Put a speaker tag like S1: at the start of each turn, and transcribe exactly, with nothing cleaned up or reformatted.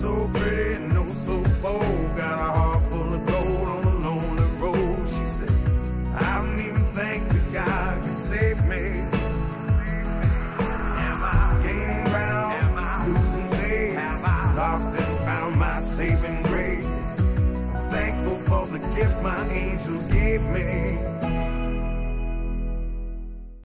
S1: so pretty and oh so bold. Got a heart full of gold on a lonely road. She said, I don't even think that God can save me. Am I gaining ground? Am I losing pace? Have I lost and found my saving grace? I'm thankful for the gift my angels gave me.